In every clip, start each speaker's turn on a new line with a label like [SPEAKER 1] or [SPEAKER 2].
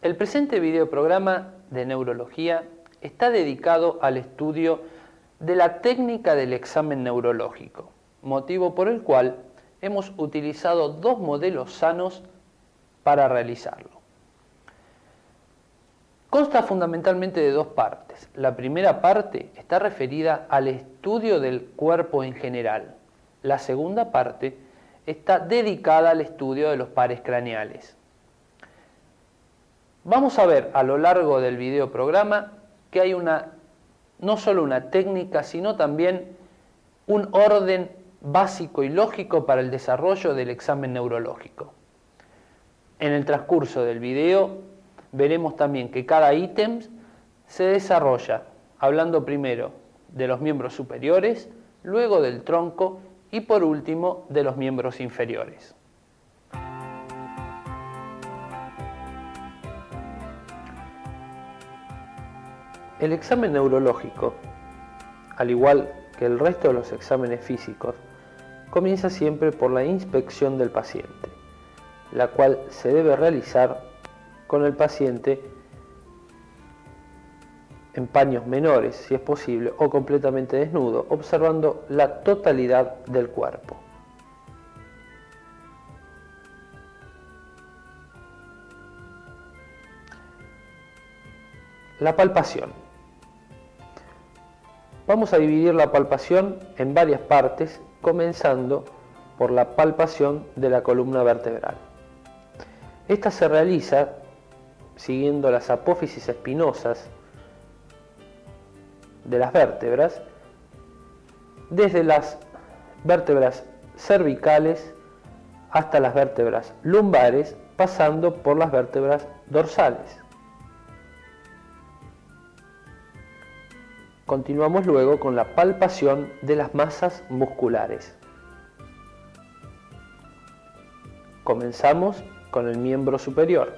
[SPEAKER 1] El presente videoprograma de neurología está dedicado al estudio de la técnica del examen neurológico, motivo por el cual hemos utilizado dos modelos sanos para realizarlo. Consta fundamentalmente de dos partes. La primera parte está referida al estudio del cuerpo en general. La segunda parte está dedicada al estudio de los pares craneales. Vamos a ver a lo largo del videoprograma que hay no solo una técnica, sino también un orden básico y lógico para el desarrollo del examen neurológico. En el transcurso del video veremos también que cada ítem se desarrolla hablando primero de los miembros superiores, luego del tronco y por último de los miembros inferiores. El examen neurológico, al igual que el resto de los exámenes físicos, comienza siempre por la inspección del paciente, la cual se debe realizar con el paciente en paños menores, si es posible, o completamente desnudo, observando la totalidad del cuerpo. La palpación. Vamos a dividir la palpación en varias partes, comenzando por la palpación de la columna vertebral. Esta se realiza siguiendo las apófisis espinosas de las vértebras, desde las vértebras cervicales hasta las vértebras lumbares, pasando por las vértebras dorsales. Continuamos luego con la palpación de las masas musculares. Comenzamos con el miembro superior.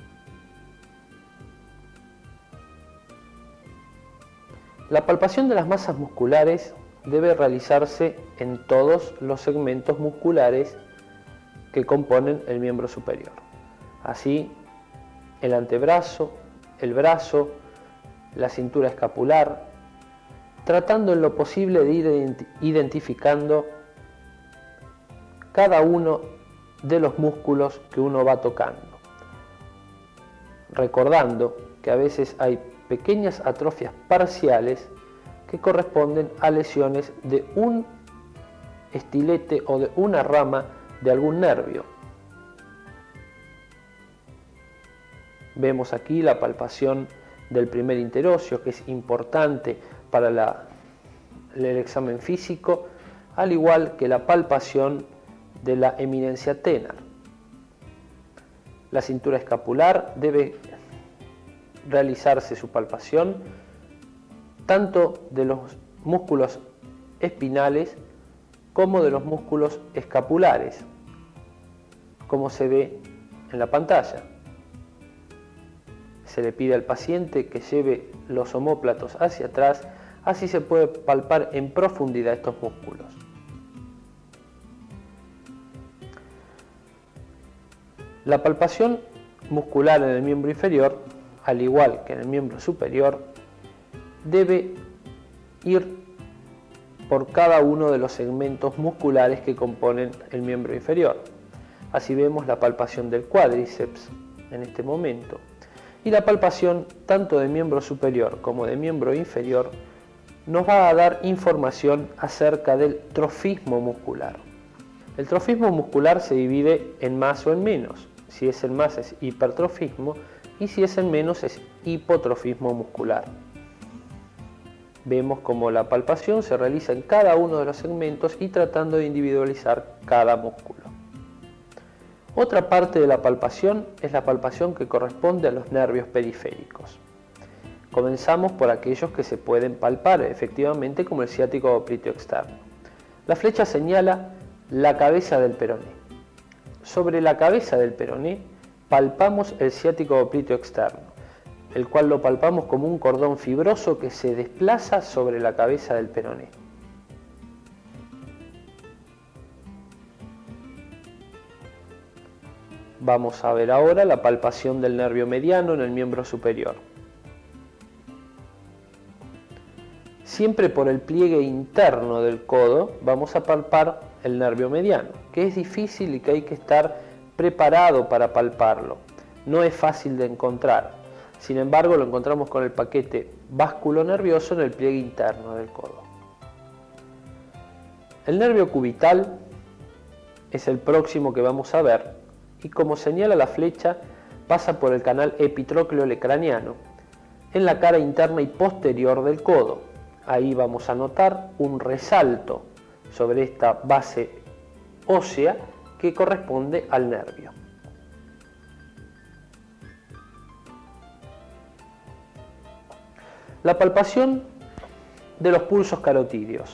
[SPEAKER 1] La palpación de las masas musculares debe realizarse en todos los segmentos musculares que componen el miembro superior. Así, el antebrazo, el brazo, la cintura escapular, tratando en lo posible de ir identificando cada uno de los músculos que uno va tocando, recordando que a veces hay pequeñas atrofias parciales que corresponden a lesiones de un estilete o de una rama de algún nervio. Vemos aquí la palpación del primer interóseo, que es importante para el examen físico, al igual que la palpación de la eminencia tenar. La cintura escapular debe realizarse su palpación tanto de los músculos espinales como de los músculos escapulares, como se ve en la pantalla. Se le pide al paciente que lleve los omóplatos hacia atrás, así se puede palpar en profundidad estos músculos. La palpación muscular en el miembro inferior, al igual que en el miembro superior, debe ir por cada uno de los segmentos musculares que componen el miembro inferior. Así vemos la palpación del cuádriceps en este momento. Y la palpación tanto de miembro superior como de miembro inferior nos va a dar información acerca del trofismo muscular. El trofismo muscular se divide en más o en menos. Si es en más es hipertrofismo y si es en menos es hipotrofismo muscular. Vemos cómo la palpación se realiza en cada uno de los segmentos y tratando de individualizar cada músculo. Otra parte de la palpación es la palpación que corresponde a los nervios periféricos. Comenzamos por aquellos que se pueden palpar efectivamente, como el ciático oblícuo externo. La flecha señala la cabeza del peroné. Sobre la cabeza del peroné palpamos el ciático oblícuo externo, el cual lo palpamos como un cordón fibroso que se desplaza sobre la cabeza del peroné. Vamos a ver ahora la palpación del nervio mediano en el miembro superior. Siempre por el pliegue interno del codo vamos a palpar el nervio mediano, que es difícil y que hay que estar preparado para palparlo. No es fácil de encontrar. Sin embargo, lo encontramos con el paquete vasculonervioso en el pliegue interno del codo. El nervio cubital es el próximo que vamos a ver y, como señala la flecha, pasa por el canal epitrócleo-craneano en la cara interna y posterior del codo. Ahí vamos a notar un resalto sobre esta base ósea que corresponde al nervio. La palpación de los pulsos carotídeos.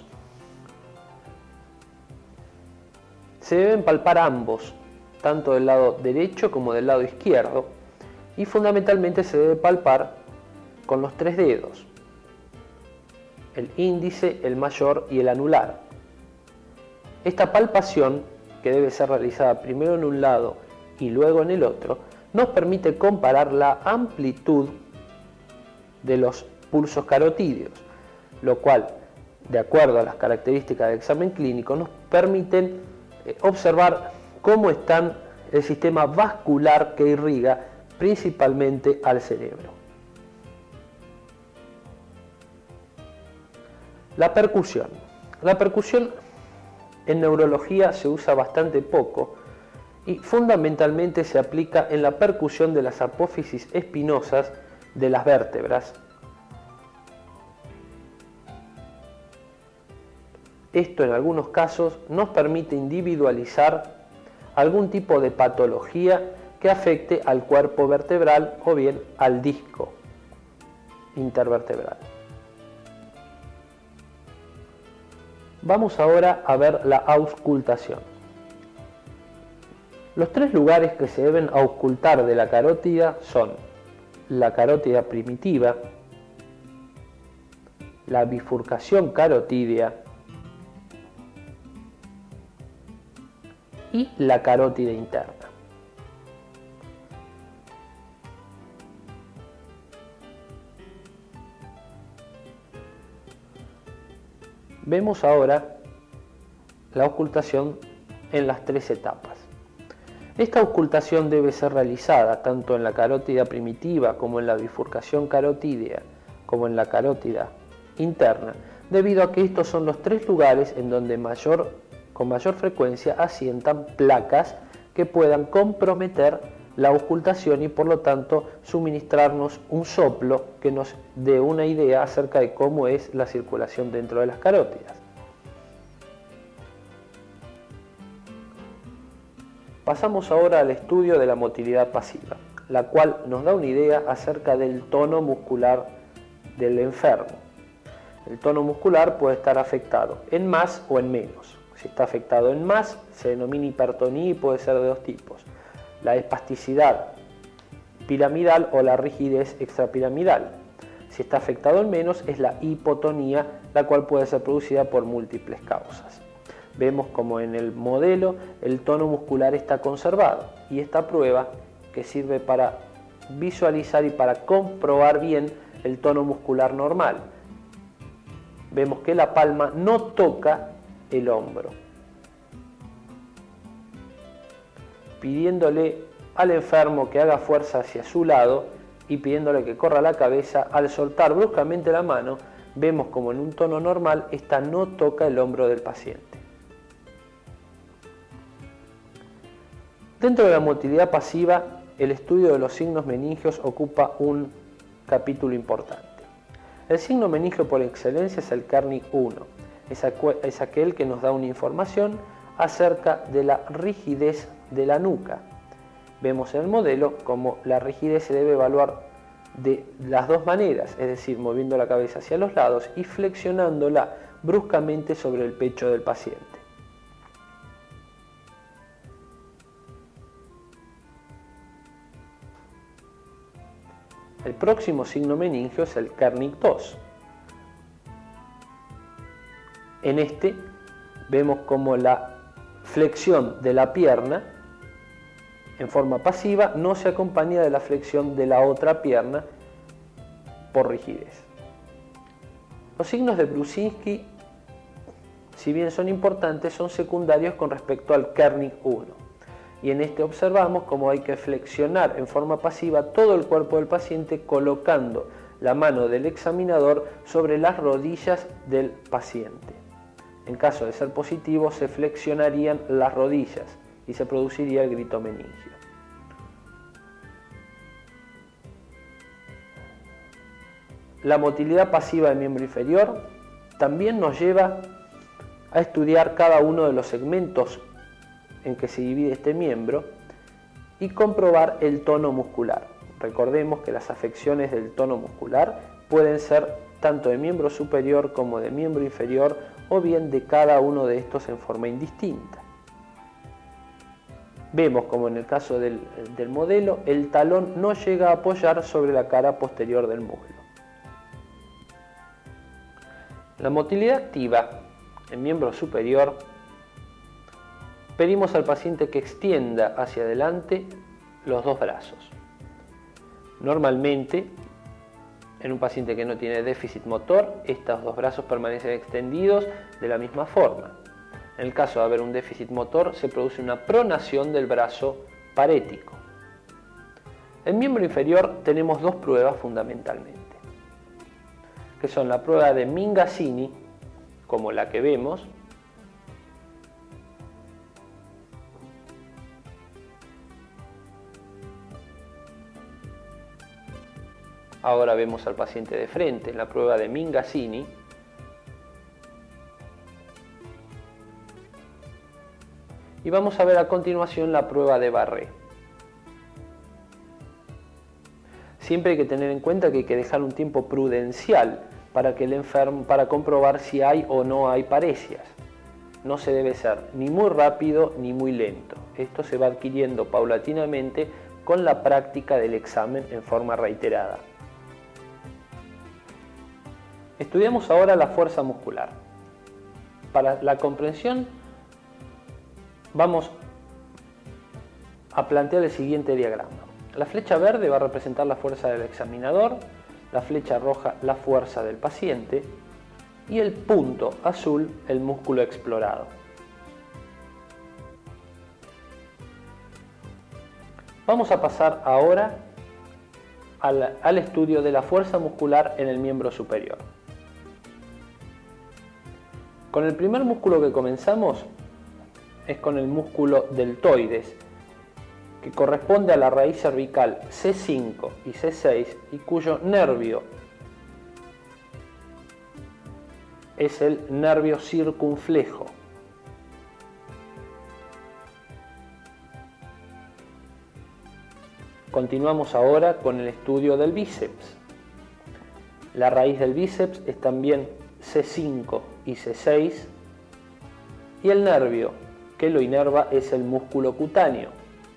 [SPEAKER 1] Se deben palpar ambos, tanto del lado derecho como del lado izquierdo, y fundamentalmente se debe palpar con los 3 dedos, el índice, el mayor y el anular. Esta palpación, que debe ser realizada primero en un lado y luego en el otro, nos permite comparar la amplitud de los pulsos carotídeos, lo cual, de acuerdo a las características del examen clínico, nos permiten observar cómo está el sistema vascular que irriga principalmente al cerebro. La percusión. La percusión en neurología se usa bastante poco y fundamentalmente se aplica en la percusión de las apófisis espinosas de las vértebras. Esto en algunos casos nos permite individualizar algún tipo de patología que afecte al cuerpo vertebral o bien al disco intervertebral. Vamos ahora a ver la auscultación. Los 3 lugares que se deben auscultar de la carótida son la carótida primitiva, la bifurcación carotídea y la carótida interna. Vemos ahora la auscultación en las 3 etapas. Esta auscultación debe ser realizada tanto en la carótida primitiva como en la bifurcación carotídea, como en la carótida interna, debido a que estos son los 3 lugares en donde con mayor frecuencia asientan placas que puedan comprometer la auscultación y por lo tanto suministrarnos un soplo que nos dé una idea acerca de cómo es la circulación dentro de las carótidas. Pasamos ahora al estudio de la motilidad pasiva, la cual nos da una idea acerca del tono muscular del enfermo. El tono muscular puede estar afectado en más o en menos. Si está afectado en más, se denomina hipertonía y puede ser de 2 tipos. La espasticidad piramidal o la rigidez extrapiramidal. Si está afectado en menos, es la hipotonía, la cual puede ser producida por múltiples causas. Vemos como en el modelo el tono muscular está conservado y esta prueba que sirve para visualizar y para comprobar bien el tono muscular normal. Vemos que la palma no toca el hombro, pidiéndole al enfermo que haga fuerza hacia su lado y pidiéndole que corra la cabeza. Al soltar bruscamente la mano, vemos como en un tono normal esta no toca el hombro del paciente. Dentro de la motilidad pasiva, el estudio de los signos meningios ocupa un capítulo importante. El signo meningio por excelencia es el Kernig 1. Es aquel que nos da una información acerca de la rigidez de la nuca. Vemos en el modelo cómo la rigidez se debe evaluar de las 2 maneras, es decir, moviendo la cabeza hacia los lados y flexionándola bruscamente sobre el pecho del paciente. El próximo signo meningio es el Kernig 2. En este vemos como la flexión de la pierna en forma pasiva no se acompaña de la flexión de la otra pierna por rigidez. Los signos de Brusinski, si bien son importantes, son secundarios con respecto al Kernig 1. Y en este observamos cómo hay que flexionar en forma pasiva todo el cuerpo del paciente colocando la mano del examinador sobre las rodillas del paciente. En caso de ser positivo, se flexionarían las rodillas y se produciría el grito meningio. La motilidad pasiva del miembro inferior también nos lleva a estudiar cada uno de los segmentos en que se divide este miembro y comprobar el tono muscular. Recordemos que las afecciones del tono muscular pueden ser tanto de miembro superior como de miembro inferior o bien de cada uno de estos en forma indistinta. Vemos como en el caso del modelo, el talón no llega a apoyar sobre la cara posterior del muslo. La motilidad activa en miembro superior, pedimos al paciente que extienda hacia adelante los dos brazos. Normalmente, en un paciente que no tiene déficit motor, estos dos brazos permanecen extendidos de la misma forma. En el caso de haber un déficit motor, se produce una pronación del brazo parético. En miembro inferior tenemos dos pruebas fundamentalmente, que son la prueba de Mingazzini, como la que vemos, ahora vemos al paciente de frente en la prueba de Mingazzini, y vamos a ver a continuación la prueba de Barré. Siempre hay que tener en cuenta que hay que dejar un tiempo prudencial para que el enfermo, para comprobar si hay o no hay paresias. No se debe ser ni muy rápido ni muy lento. Esto se va adquiriendo paulatinamente con la práctica del examen en forma reiterada. Estudiamos ahora la fuerza muscular. Para la comprensión vamos a plantear el siguiente diagrama. La flecha verde va a representar la fuerza del examinador, la flecha roja la fuerza del paciente y el punto azul el músculo explorado. Vamos a pasar ahora al estudio de la fuerza muscular en el miembro superior. Con el primer músculo que comenzamos es con el músculo deltoides, que corresponde a la raíz cervical C5 y C6 y cuyo nervio es el nervio circunflejo. Continuamos ahora con el estudio del bíceps. La raíz del bíceps es también C5 y C6 y el nervio que lo inerva es el músculo cutáneo.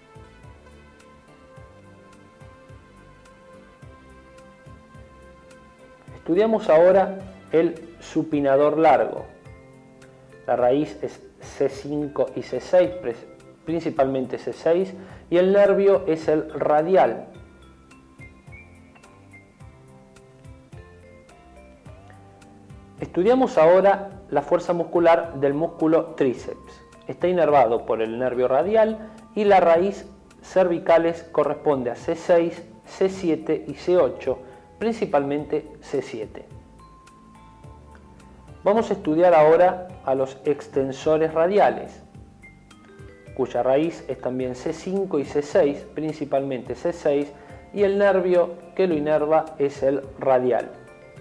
[SPEAKER 1] Estudiamos ahora el supinador largo. La raíz es C5 y C6, principalmente C6, y el nervio es el radial. Estudiamos ahora la fuerza muscular del músculo tríceps. Está inervado por el nervio radial y la raíz cervicales corresponde a C6, C7 y C8, principalmente C7. Vamos a estudiar ahora a los extensores radiales, cuya raíz es también C5 y C6, principalmente C6, y el nervio que lo inerva es el radial.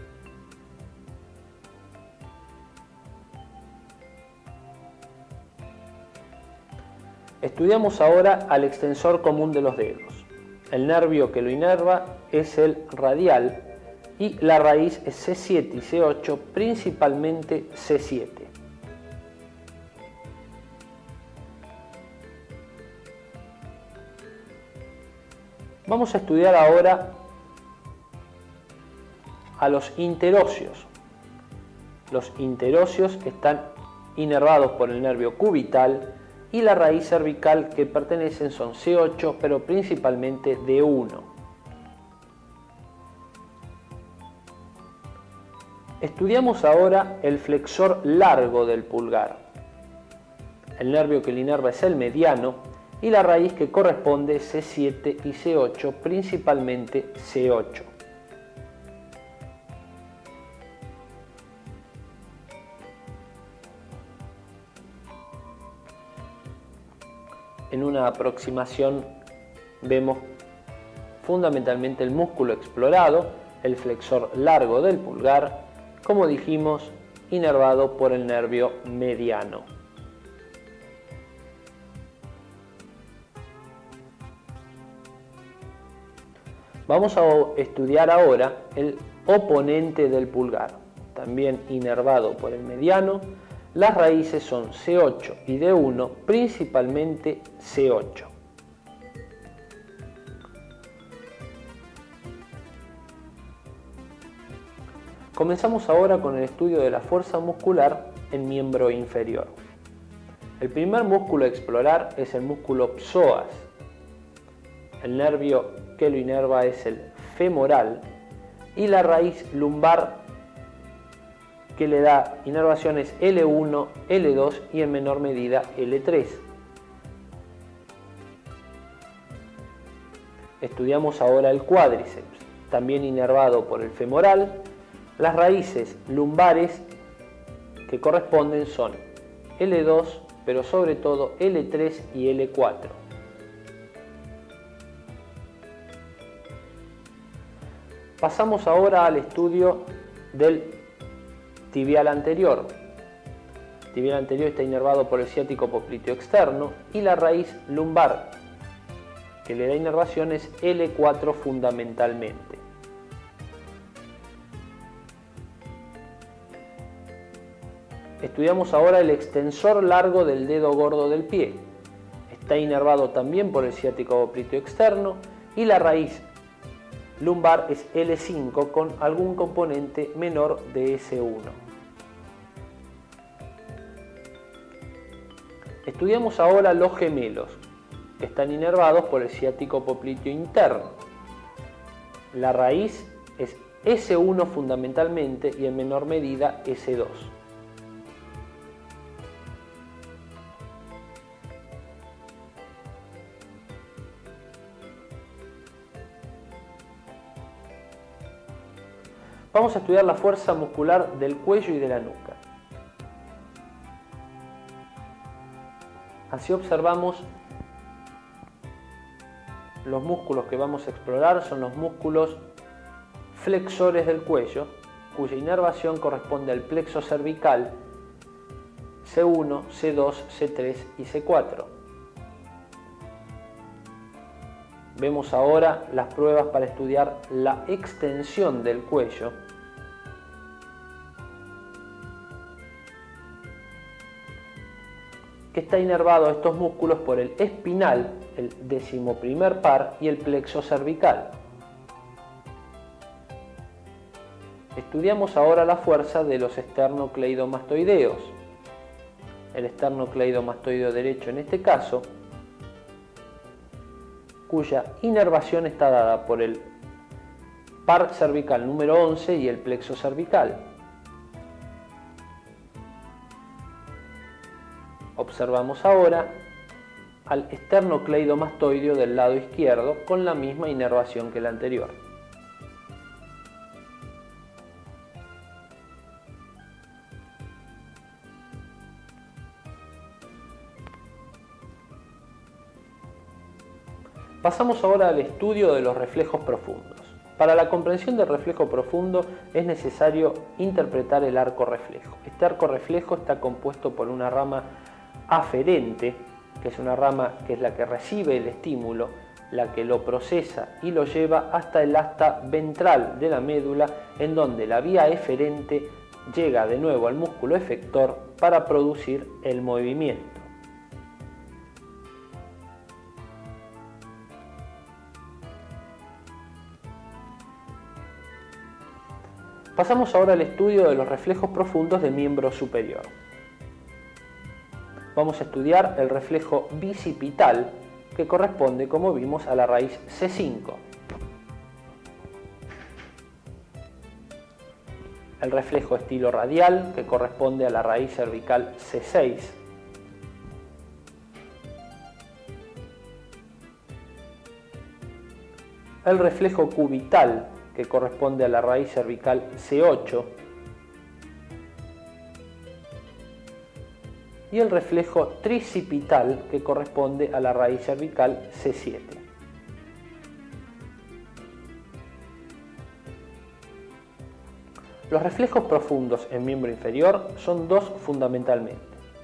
[SPEAKER 1] Estudiamos ahora al extensor común de los dedos. El nervio que lo inerva es el radial y la raíz es C7 y C8, principalmente C7. Vamos a estudiar ahora a los interóseos. Los interóseos están inervados por el nervio cubital y la raíz cervical que pertenecen son C8, pero principalmente D1. Estudiamos ahora el flexor largo del pulgar. El nervio que lo inerva es el mediano y la raíz que corresponde C7 y C8, principalmente C8. En una aproximación vemos fundamentalmente el músculo explorado, el flexor largo del pulgar, como dijimos, inervado por el nervio mediano. Vamos a estudiar ahora el oponente del pulgar, también inervado por el mediano. Las raíces son C8 y D1, principalmente C8. Comenzamos ahora con el estudio de la fuerza muscular en miembro inferior. El primer músculo a explorar es el músculo psoas. El nervio que lo inerva es el femoral y la raíz lumbar que le da inervaciones L1, L2 y en menor medida L3. Estudiamos ahora el cuádriceps, también inervado por el femoral. Las raíces lumbares que corresponden son L2, pero sobre todo L3 y L4. Pasamos ahora al estudio del tibial anterior. El tibial anterior está inervado por el ciático popliteo externo y la raíz lumbar que le da inervación es L4 fundamentalmente. Estudiamos ahora el extensor largo del dedo gordo del pie. Está inervado también por el ciático popliteo externo y la raíz lumbar es L5 con algún componente menor de S1. Estudiamos ahora los gemelos, que están inervados por el ciático popliteo interno. La raíz es S1 fundamentalmente y en menor medida S2. Vamos a estudiar la fuerza muscular del cuello y de la nuca. Así observamos los músculos que vamos a explorar son los músculos flexores del cuello, cuya inervación corresponde al plexo cervical C1, C2, C3 y C4. Vemos ahora las pruebas para estudiar la extensión del cuello. Que está inervado a estos músculos por el espinal, el 11º par y el plexo cervical. Estudiamos ahora la fuerza de los esternocleidomastoideos. El esternocleidomastoideo derecho en este caso, cuya inervación está dada por el par cervical número 11 y el plexo cervical. Observamos ahora al esternocleidomastoideo del lado izquierdo con la misma inervación que el anterior. Pasamos ahora al estudio de los reflejos profundos. Para la comprensión del reflejo profundo es necesario interpretar el arco reflejo. Este arco reflejo está compuesto por una rama aferente, que es una rama que es la que recibe el estímulo, la que lo procesa y lo lleva hasta el asta ventral de la médula, en donde la vía eferente llega de nuevo al músculo efector para producir el movimiento. Pasamos ahora al estudio de los reflejos profundos del miembro superior. vamos a estudiar el reflejo bicipital, que corresponde, como vimos, a la raíz C5. El reflejo estilo radial, que corresponde a la raíz cervical C6. El reflejo cubital, que corresponde a la raíz cervical C8. Y el reflejo tricipital, que corresponde a la raíz cervical C7. Los reflejos profundos en miembro inferior son dos fundamentalmente.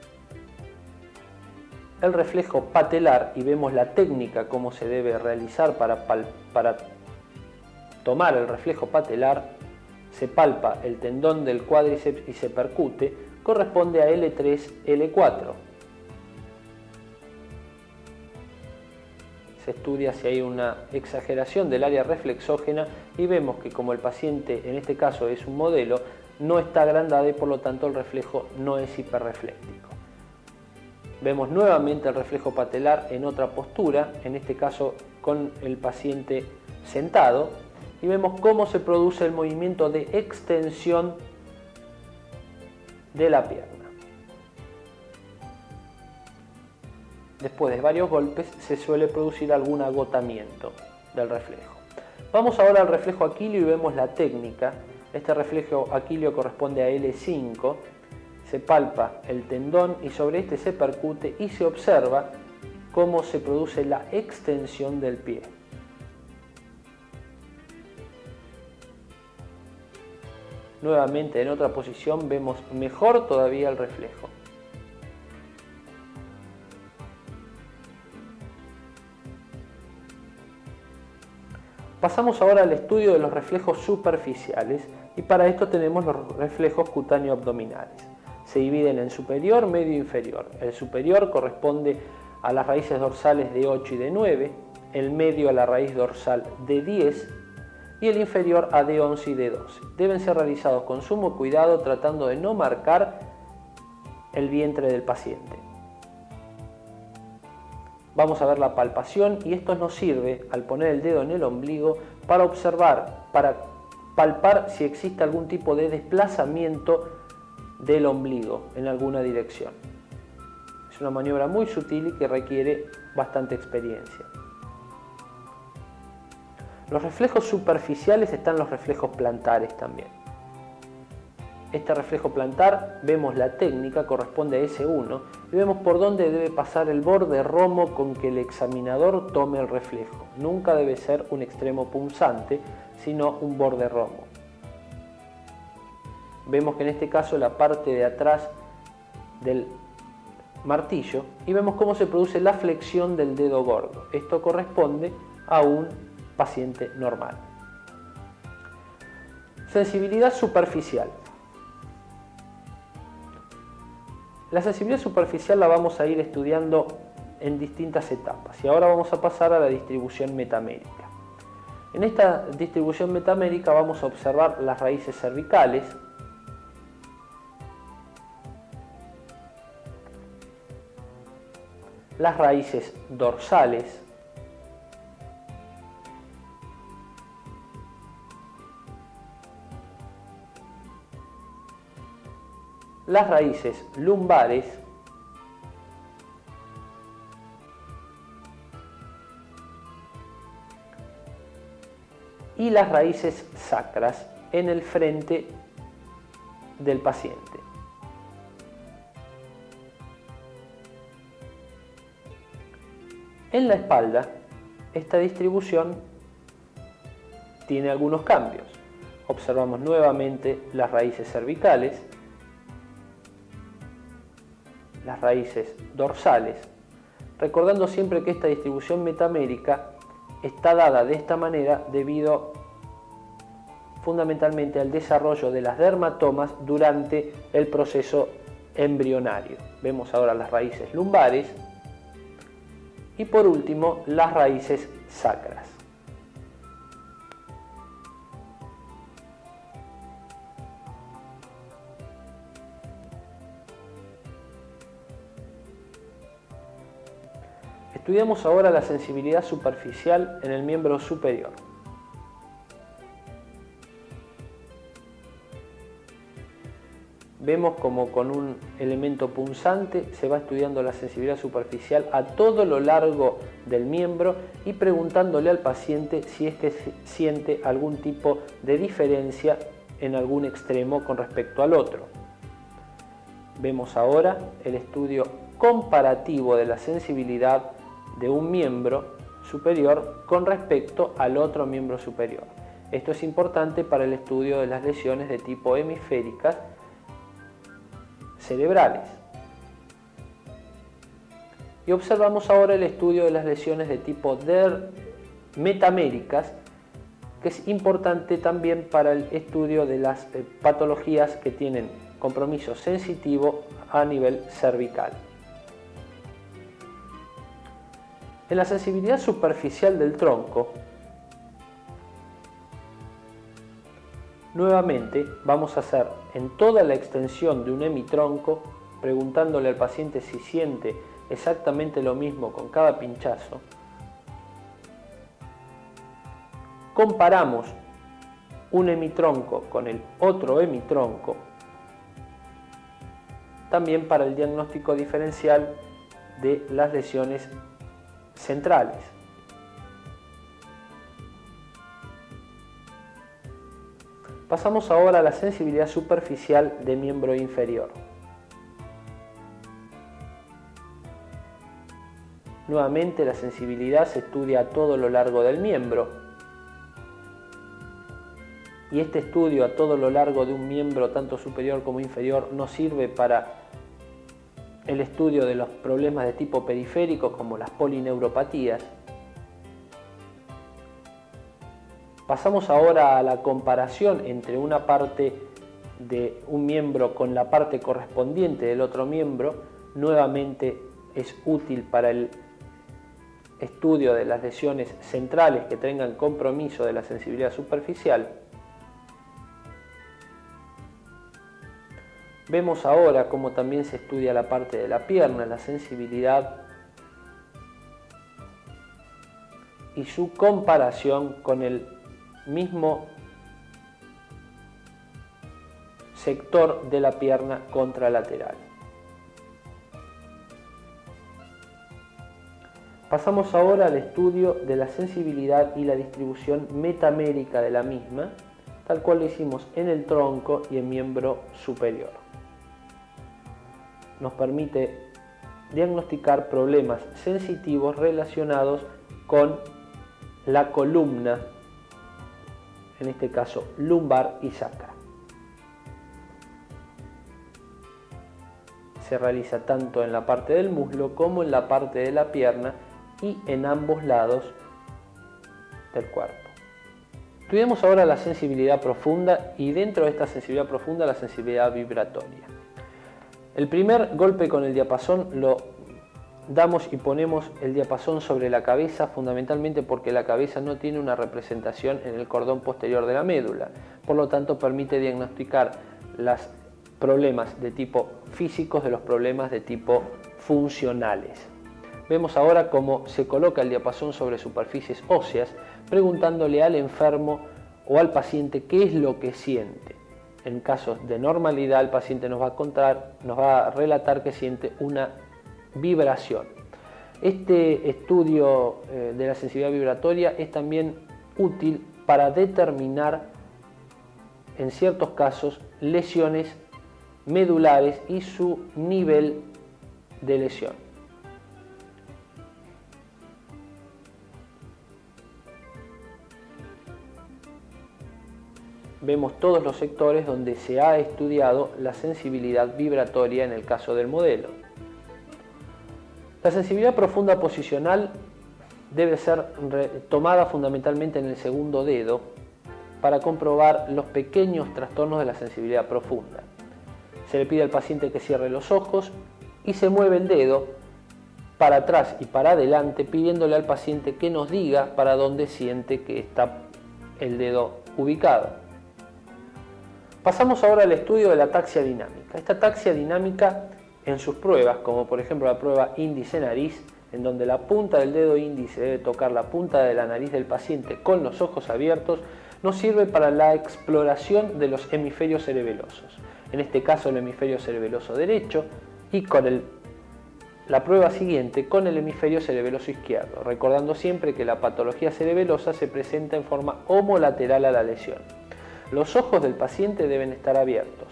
[SPEAKER 1] El reflejo patelar, y vemos la técnica cómo se debe realizar para tomar el reflejo patelar, se palpa el tendón del cuádriceps y se percute, corresponde a L3, L4. Se estudia si hay una exageración del área reflexógena y vemos que como el paciente en este caso es un modelo, no está agrandada y por lo tanto el reflejo no es hiperrefléctico. Vemos nuevamente el reflejo patelar en otra postura, en este caso con el paciente sentado, y vemos cómo se produce el movimiento de extensión de la pierna. Después de varios golpes se suele producir algún agotamiento del reflejo. Vamos ahora al reflejo aquileo y vemos la técnica. Este reflejo aquileo corresponde a L5. Se palpa el tendón y sobre este se percute y se observa cómo se produce la extensión del pie. Nuevamente en otra posición vemos mejor todavía el reflejo. Pasamos ahora al estudio de los reflejos superficiales y para esto tenemos los reflejos cutáneo-abdominales. Se dividen en superior, medio e inferior. El superior corresponde a las raíces dorsales de 8 y de 9, el medio a la raíz dorsal de 10 y el inferior a de 11 y de 12. Deben ser realizados con sumo cuidado tratando de no marcar el vientre del paciente. Vamos a ver la palpación y esto nos sirve al poner el dedo en el ombligo para observar, para palpar si existe algún tipo de desplazamiento del ombligo en alguna dirección. Es una maniobra muy sutil y que requiere bastante experiencia. Los reflejos superficiales están los reflejos plantares también. Este reflejo plantar, vemos la técnica, corresponde a S1 y vemos por dónde debe pasar el borde romo con que el examinador tome el reflejo. Nunca debe ser un extremo punzante, sino un borde romo. Vemos que en este caso la parte de atrás del martillo y vemos cómo se produce la flexión del dedo gordo. Esto corresponde a un paciente normal. Sensibilidad superficial. La sensibilidad superficial la vamos a ir estudiando en distintas etapas y ahora vamos a pasar a la distribución metamérica. En esta distribución metamérica vamos a observar las raíces cervicales, las raíces dorsales, las raíces lumbares y las raíces sacras en el frente del paciente. En la espalda, esta distribución tiene algunos cambios. Observamos nuevamente las raíces cervicales, las raíces dorsales, recordando siempre que esta distribución metamérica está dada de esta manera debido fundamentalmente al desarrollo de las dermatomas durante el proceso embrionario. Vemos ahora las raíces lumbares y por último las raíces sacras. Estudiamos ahora la sensibilidad superficial en el miembro superior. Vemos como con un elemento punzante se va estudiando la sensibilidad superficial a todo lo largo del miembro y preguntándole al paciente si éste siente algún tipo de diferencia en algún extremo con respecto al otro. Vemos ahora el estudio comparativo de la sensibilidad de un miembro superior con respecto al otro miembro superior. Esto es importante para el estudio de las lesiones de tipo hemisféricas cerebrales. Y observamos ahora el estudio de las lesiones de tipo metaméricas, que es importante también para el estudio de las patologías que tienen compromiso sensitivo a nivel cervical. En la sensibilidad superficial del tronco, nuevamente vamos a hacer en toda la extensión de un hemitronco, preguntándole al paciente si siente exactamente lo mismo con cada pinchazo. Comparamos un hemitronco con el otro hemitronco, también para el diagnóstico diferencial de las lesiones centrales. Pasamos ahora a la sensibilidad superficial de miembro inferior. Nuevamente la sensibilidad se estudia a todo lo largo del miembro. Y este estudio a todo lo largo de un miembro, tanto superior como inferior, nos sirve para el estudio de los problemas de tipo periférico, como las polineuropatías. Pasamos ahora a la comparación entre una parte de un miembro con la parte correspondiente del otro miembro. Nuevamente es útil para el estudio de las lesiones centrales que tengan compromiso de la sensibilidad superficial. Vemos ahora cómo también se estudia la parte de la pierna, la sensibilidad y su comparación con el mismo sector de la pierna contralateral. Pasamos ahora al estudio de la sensibilidad y la distribución metamérica de la misma, tal cual lo hicimos en el tronco y en miembro superior. Nos permite diagnosticar problemas sensitivos relacionados con la columna, en este caso lumbar y sacra. Se realiza tanto en la parte del muslo como en la parte de la pierna y en ambos lados del cuerpo. Estudiamos ahora la sensibilidad profunda y dentro de esta sensibilidad profunda la sensibilidad vibratoria. El primer golpe con el diapasón lo damos y ponemos el diapasón sobre la cabeza, fundamentalmente porque la cabeza no tiene una representación en el cordón posterior de la médula, por lo tanto permite diagnosticar los problemas de tipo físicos de los problemas de tipo funcionales. Vemos ahora cómo se coloca el diapasón sobre superficies óseas, preguntándole al enfermo o al paciente qué es lo que siente. En casos de normalidad, el paciente nos va a relatar que siente una vibración. Este estudio de la sensibilidad vibratoria es también útil para determinar, en ciertos casos, lesiones medulares y su nivel de lesión. Vemos todos los sectores donde se ha estudiado la sensibilidad vibratoria en el caso del modelo. La sensibilidad profunda posicional debe ser tomada fundamentalmente en el segundo dedo para comprobar los pequeños trastornos de la sensibilidad profunda. Se le pide al paciente que cierre los ojos y se mueve el dedo para atrás y para adelante, pidiéndole al paciente que nos diga para dónde siente que está el dedo ubicado. Pasamos ahora al estudio de la ataxia dinámica. Esta ataxia dinámica en sus pruebas, como por ejemplo la prueba índice-nariz, en donde la punta del dedo índice debe tocar la punta de la nariz del paciente con los ojos abiertos, nos sirve para la exploración de los hemisferios cerebelosos, en este caso el hemisferio cerebeloso derecho, y con la prueba siguiente con el hemisferio cerebeloso izquierdo, recordando siempre que la patología cerebelosa se presenta en forma homolateral a la lesión. Los ojos del paciente deben estar abiertos,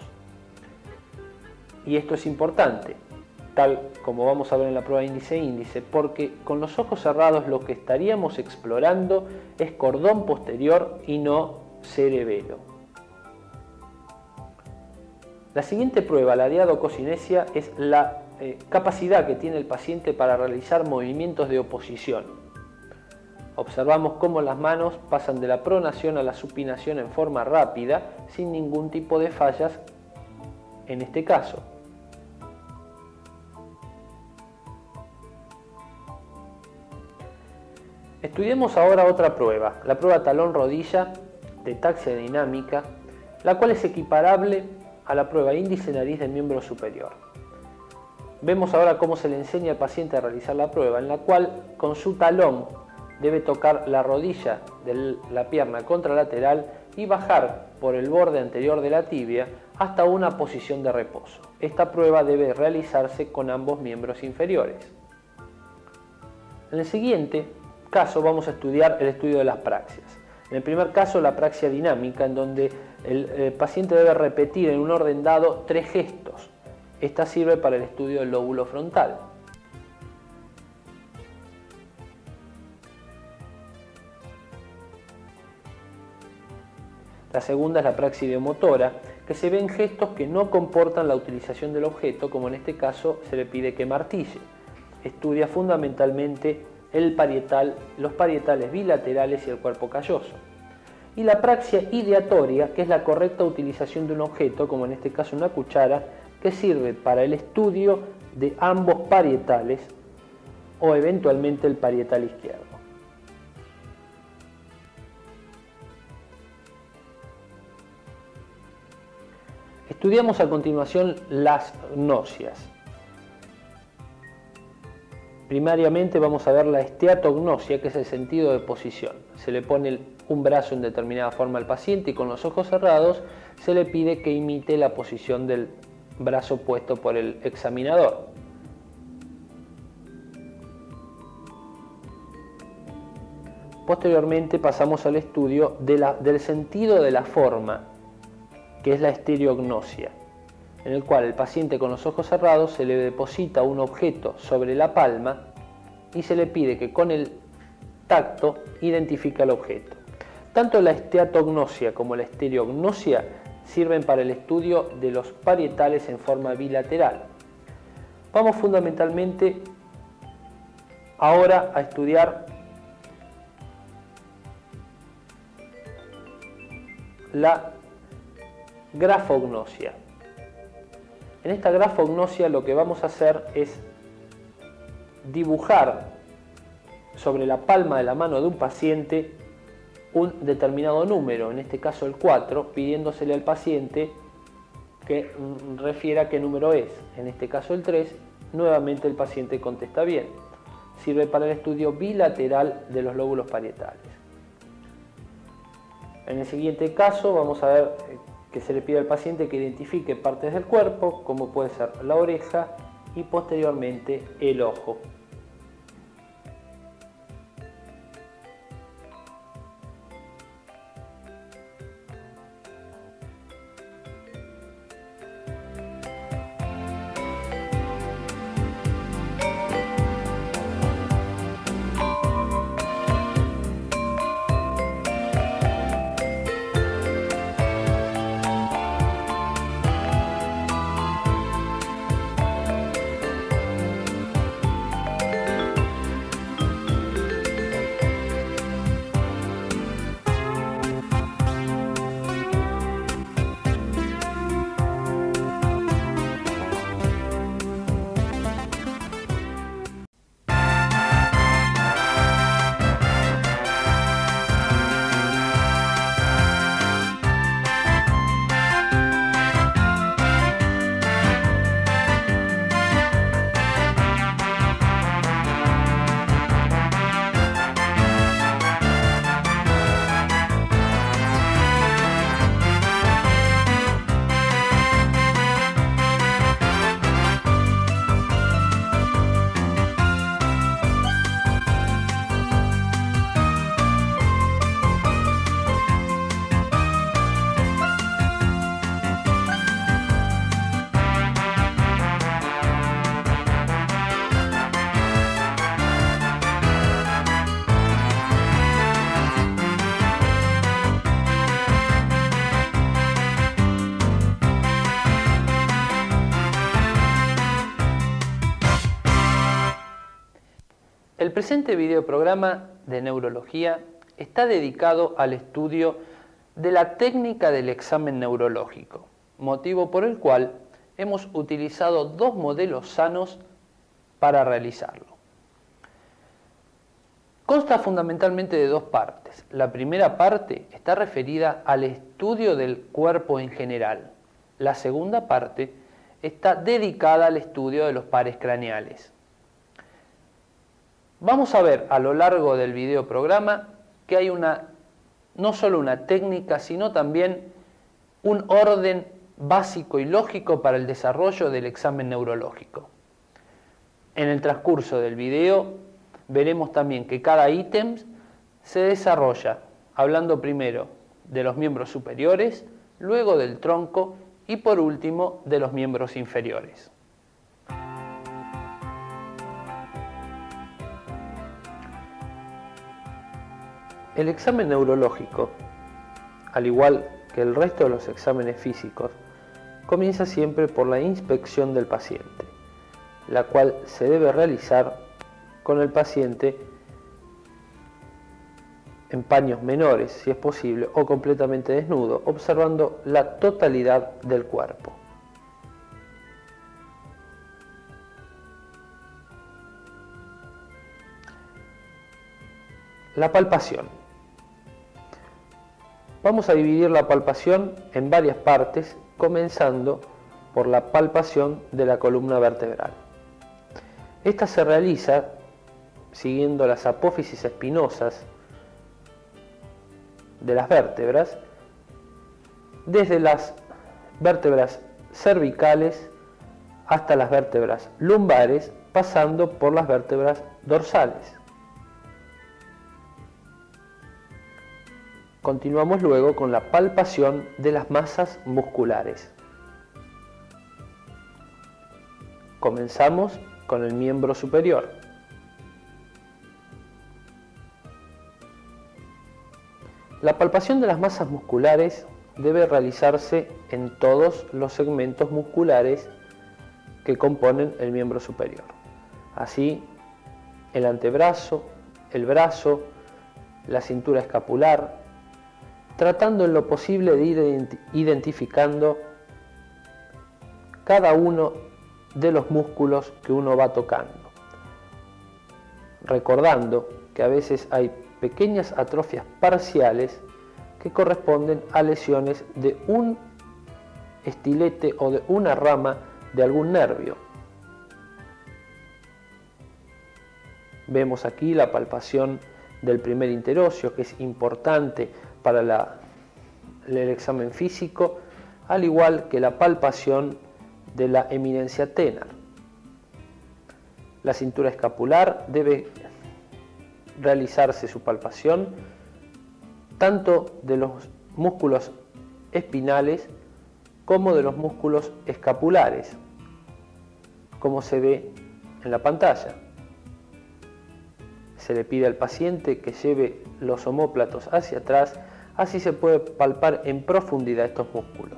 [SPEAKER 1] y esto es importante, tal como vamos a ver en la prueba índice-índice, porque con los ojos cerrados lo que estaríamos explorando es cordón posterior y no cerebelo. La siguiente prueba, la diadococinesia, es la capacidad que tiene el paciente para realizar movimientos de oposición. Observamos cómo las manos pasan de la pronación a la supinación en forma rápida, sin ningún tipo de fallas en este caso. Estudiemos ahora otra prueba, la prueba talón-rodilla de taxia dinámica, la cual es equiparable a la prueba índice-nariz del miembro superior. Vemos ahora cómo se le enseña al paciente a realizar la prueba, en la cual con su talón debe tocar la rodilla de la pierna contralateral y bajar por el borde anterior de la tibia hasta una posición de reposo. Esta prueba debe realizarse con ambos miembros inferiores. En el siguiente caso vamos a estudiar el estudio de las praxias. En el primer caso, la praxia dinámica, en donde el paciente debe repetir en un orden dado 3 gestos. Esta sirve para el estudio del lóbulo frontal. La segunda es la praxia ideomotora, que se ven gestos que no comportan la utilización del objeto, como en este caso se le pide que martille. Estudia fundamentalmente los parietales bilaterales y el cuerpo calloso. Y la praxia ideatoria, que es la correcta utilización de un objeto, como en este caso una cuchara, que sirve para el estudio de ambos parietales o eventualmente el parietal izquierdo. Estudiamos a continuación las gnosias. Primariamente vamos a ver la esteatognosia, que es el sentido de posición. Se le pone un brazo en determinada forma al paciente y con los ojos cerrados se le pide que imite la posición del brazo puesto por el examinador. Posteriormente pasamos al estudio del sentido de la forma, que es la estereognosia, en el cual el paciente con los ojos cerrados se le deposita un objeto sobre la palma y se le pide que con el tacto identifique el objeto. Tanto la esteatognosia como la estereognosia sirven para el estudio de los parietales en forma bilateral. Vamos fundamentalmente ahora a estudiar la grafognosia. En esta grafognosia lo que vamos a hacer es dibujar sobre la palma de la mano de un paciente un determinado número, en este caso el 4, pidiéndosele al paciente que refiera qué número es, en este caso el 3, nuevamente el paciente contesta bien. Sirve para el estudio bilateral de los lóbulos parietales. En el siguiente caso vamos a ver que se le pide al paciente que identifique partes del cuerpo, como puede ser la oreja y posteriormente el ojo. El presente videoprograma de neurología está dedicado al estudio de la técnica del examen neurológico, motivo por el cual hemos utilizado dos modelos sanos para realizarlo. Consta fundamentalmente de dos partes. La primera parte está referida al estudio del cuerpo en general. La segunda parte está dedicada al estudio de los pares craneales. Vamos a ver a lo largo del videoprograma que hay no solo una técnica, sino también un orden básico y lógico para el desarrollo del examen neurológico. En el transcurso del video veremos también que cada ítem se desarrolla hablando primero de los miembros superiores, luego del tronco y por último de los miembros inferiores. El examen neurológico, al igual que el resto de los exámenes físicos, comienza siempre por la inspección del paciente, la cual se debe realizar con el paciente en paños menores, si es posible, o completamente desnudo, observando la totalidad del cuerpo. La palpación. Vamos a dividir la palpación en varias partes, comenzando por la palpación de la columna vertebral. Esta se realiza siguiendo las apófisis espinosas de las vértebras, desde las vértebras cervicales hasta las vértebras lumbares, pasando por las vértebras dorsales. Continuamos luego con la palpación de las masas musculares. Comenzamos con el miembro superior. La palpación de las masas musculares debe realizarse en todos los segmentos musculares que componen el miembro superior. Así, el antebrazo, el brazo, la cintura escapular, tratando en lo posible de ir identificando cada uno de los músculos que uno va tocando, recordando que a veces hay pequeñas atrofias parciales que corresponden a lesiones de un estilete o de una rama de algún nervio. Vemos aquí la palpación del primer interóseo, que es importante para el examen físico, al igual que la palpación de la eminencia tenar. La cintura escapular debe realizarse su palpación tanto de los músculos espinales como de los músculos escapulares, como se ve en la pantalla. Se le pide al paciente que lleve los omóplatos hacia atrás, así se puede palpar en profundidad estos músculos.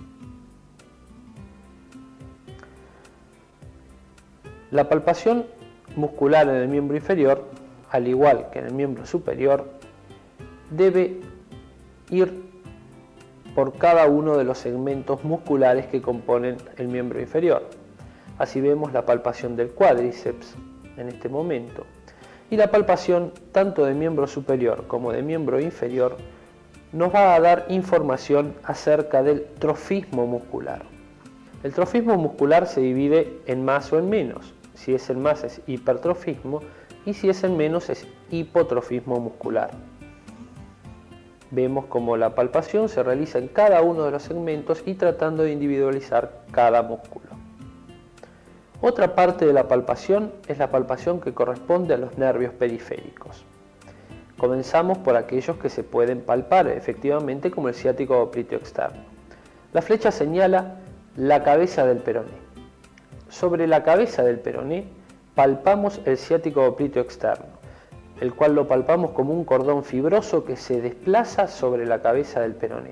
[SPEAKER 1] La palpación muscular en el miembro inferior, al igual que en el miembro superior, debe ir por cada uno de los segmentos musculares que componen el miembro inferior. Así vemos la palpación del cuádriceps en este momento. Y la palpación tanto de miembro superior como de miembro inferior nos va a dar información acerca del trofismo muscular. El trofismo muscular se divide en más o en menos. Si es en más es hipertrofismo y si es en menos es hipotrofismo muscular. Vemos cómo la palpación se realiza en cada uno de los segmentos y tratando de individualizar cada músculo. Otra parte de la palpación es la palpación que corresponde a los nervios periféricos. Comenzamos por aquellos que se pueden palpar efectivamente, como el ciático oblícuo externo. La flecha señala la cabeza del peroné. Sobre la cabeza del peroné palpamos el ciático oblícuo externo, el cual lo palpamos como un cordón fibroso que se desplaza sobre la cabeza del peroné.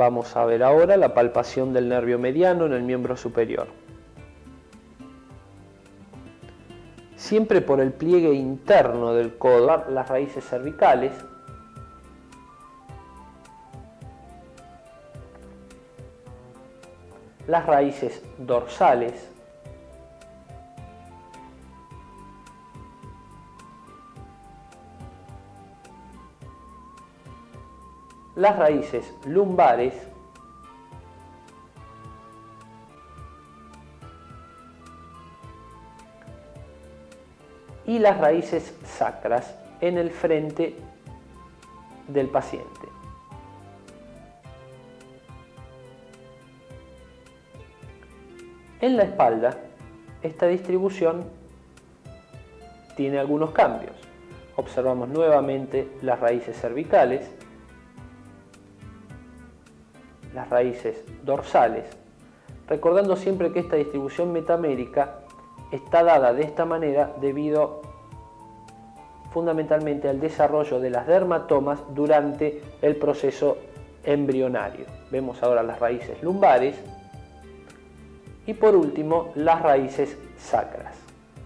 [SPEAKER 1] Vamos a ver ahora la palpación del nervio mediano en el miembro superior. Siempre por el pliegue interno del codo, las raíces cervicales, las raíces dorsales, las raíces lumbares y las raíces sacras en el frente del paciente. En la espalda, esta distribución tiene algunos cambios. Observamos nuevamente las raíces cervicales, las raíces dorsales, recordando siempre que esta distribución metamérica está dada de esta manera debido fundamentalmente al desarrollo de las dermatomas durante el proceso embrionario. Vemos ahora las raíces lumbares y por último las raíces sacras.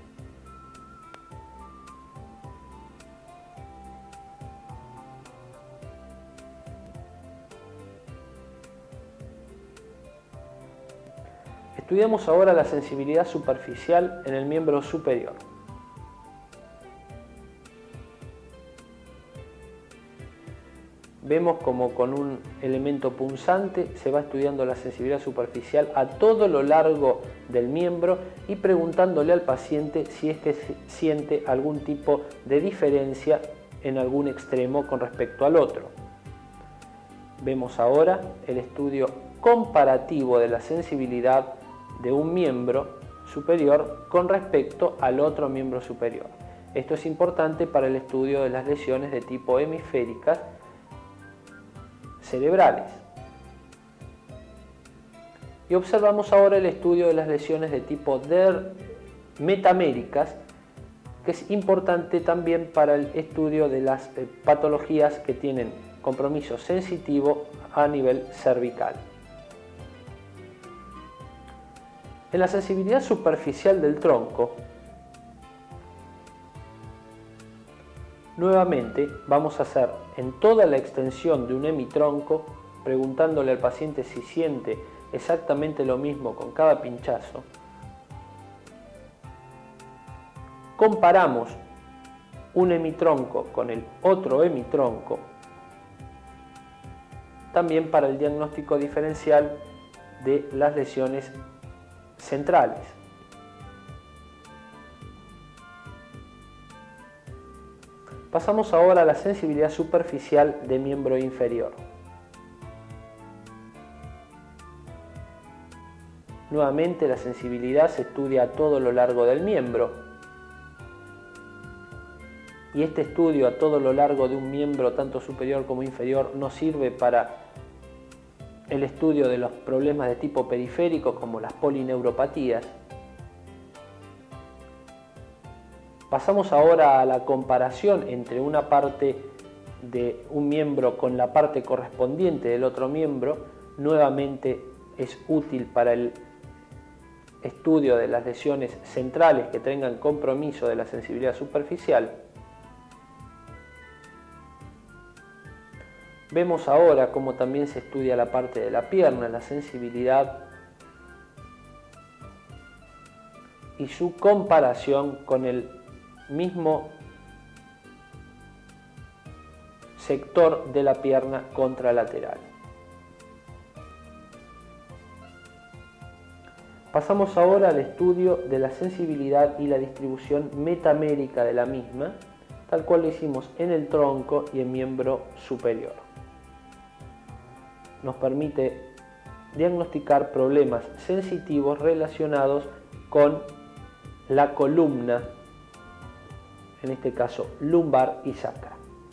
[SPEAKER 1] Estudiamos ahora la sensibilidad superficial en el miembro superior. Vemos como con un elemento punzante se va estudiando la sensibilidad superficial a todo lo largo del miembro y preguntándole al paciente si es que siente algún tipo de diferencia en algún extremo con respecto al otro. Vemos ahora el estudio comparativo de la sensibilidad de un miembro superior con respecto al otro miembro superior. Esto es importante para el estudio de las lesiones de tipo hemisféricas cerebrales. Y observamos ahora el estudio de las lesiones de tipo metaméricas, que es importante también para el estudio de las patologías que tienen compromiso sensitivo a nivel cervical. En la sensibilidad superficial del tronco, nuevamente vamos a hacer en toda la extensión de un hemitronco, preguntándole al paciente si siente exactamente lo mismo con cada pinchazo. Comparamos un hemitronco con el otro hemitronco, también para el diagnóstico diferencial de las lesiones centrales. Pasamos ahora a la sensibilidad superficial de miembro inferior. Nuevamente la sensibilidad se estudia a todo lo largo del miembro y este estudio a todo lo largo de un miembro tanto superior como inferior nos sirve para el estudio de los problemas de tipo periférico como las polineuropatías. Pasamos ahora a la comparación entre una parte de un miembro con la parte correspondiente del otro miembro. Nuevamente es útil para el estudio de las lesiones centrales que tengan compromiso de la sensibilidad superficial. Vemos ahora cómo también se estudia la parte de la pierna, la sensibilidad y su comparación con el mismo sector de la pierna contralateral. Pasamos ahora al estudio de la sensibilidad y la distribución metamérica de la misma, tal cual lo hicimos en el tronco y en miembro superior. Nos permite diagnosticar problemas sensitivos relacionados con la columna, en este caso lumbar y sacra.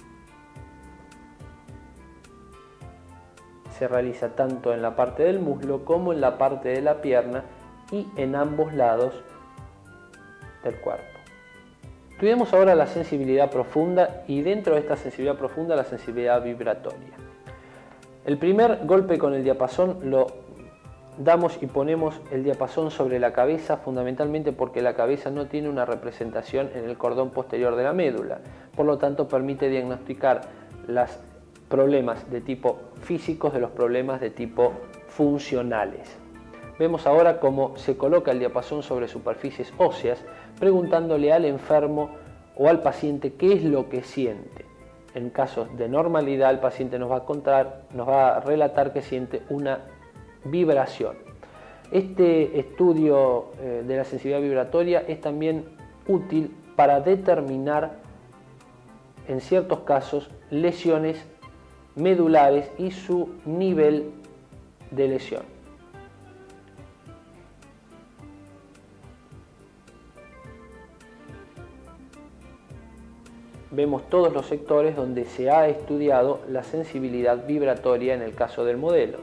[SPEAKER 1] Se realiza tanto en la parte del muslo como en la parte de la pierna y en ambos lados del cuerpo. Estudiamos ahora la sensibilidad profunda y dentro de esta sensibilidad profunda la sensibilidad vibratoria. El primer golpe con el diapasón lo damos y ponemos el diapasón sobre la cabeza, fundamentalmente porque la cabeza no tiene una representación en el cordón posterior de la médula, por lo tanto permite diagnosticar los problemas de tipo físicos de los problemas de tipo funcionales. Vemos ahora cómo se coloca el diapasón sobre superficies óseas, preguntándole al enfermo o al paciente qué es lo que siente. En casos de normalidad, el paciente nos va a relatar que siente una vibración. Este estudio de la sensibilidad vibratoria es también útil para determinar, en ciertos casos, lesiones medulares y su nivel de lesión. Vemos todos los sectores donde se ha estudiado la sensibilidad vibratoria en el caso del modelo.